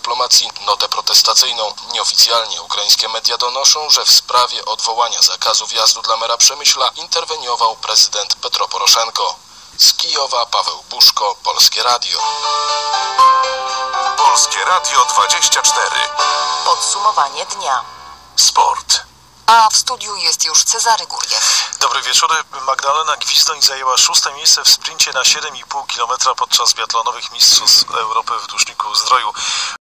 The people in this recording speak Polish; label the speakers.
Speaker 1: dyplomacji notę protestacyjną. Nieoficjalnie ukraińskie media donoszą, że w sprawie odwołania zakazu wjazdu dla mera Przemyśla interweniował prezydent Petro Poroszenko. Z Kijowa Paweł Buszko, Polskie Radio.
Speaker 2: Polskie Radio 24.
Speaker 3: Podsumowanie dnia.
Speaker 2: Sport.
Speaker 3: A w studiu jest już Cezary Guriew.
Speaker 4: Dobry wieczór. Magdalena Gwizdoń zajęła 6. miejsce w sprincie na 7,5 km podczas biatlonowych Mistrzostw Europy w Dłużniku Zdroju.